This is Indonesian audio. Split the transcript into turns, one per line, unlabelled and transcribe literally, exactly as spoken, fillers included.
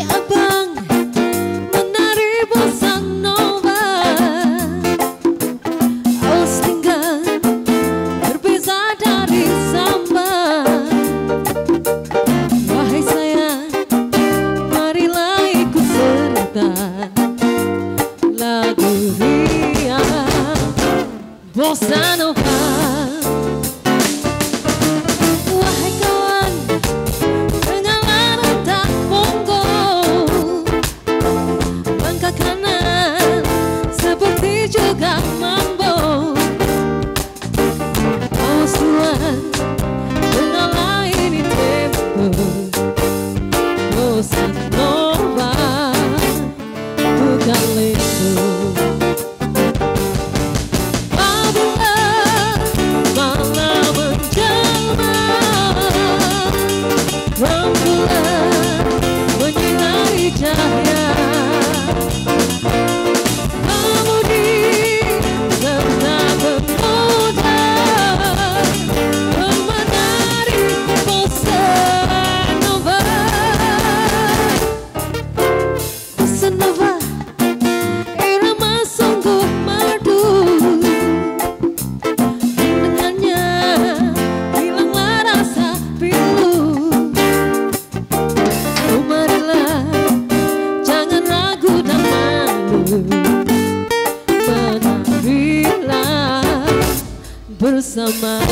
abang menari bossa nova. Awas tinggal berbeza dari samba. Wahai sayang, marilah ikut serta lagu riang bossa nova. Wahai kawan, dengarlah rentak bongo, langkah kanan seperti juga mambo. Awas tuan, dengarlah ini tempo bossa nova, bukan lento. Rembulan menyinari cahaya, pemudi serta pemuda menari bossa nova. Bossa nova, irama sungguh merdu. Dengannya hilanglah rasa pilu. Menarilah bersama.